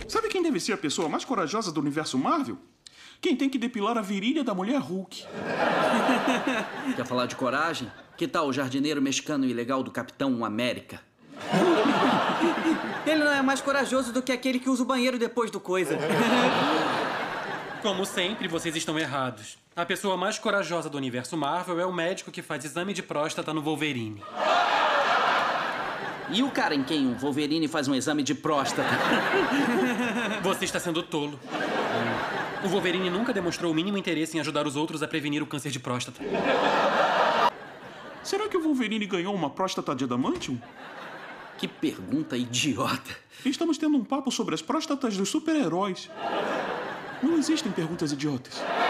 Sabe quem deve ser a pessoa mais corajosa do universo Marvel? Quem tem que depilar a virilha da mulher Hulk. Quer falar de coragem? Que tal o jardineiro mexicano ilegal do Capitão América? Ele não é mais corajoso do que aquele que usa o banheiro depois do coisa. Como sempre, vocês estão errados. A pessoa mais corajosa do universo Marvel é o médico que faz exame de próstata no Wolverine. E o cara em quem o Wolverine faz um exame de próstata? Você está sendo tolo. O Wolverine nunca demonstrou o mínimo interesse em ajudar os outros a prevenir o câncer de próstata. Será que o Wolverine ganhou uma próstata de adamantium? Que pergunta idiota. Estamos tendo um papo sobre as próstatas dos super-heróis. Não existem perguntas idiotas.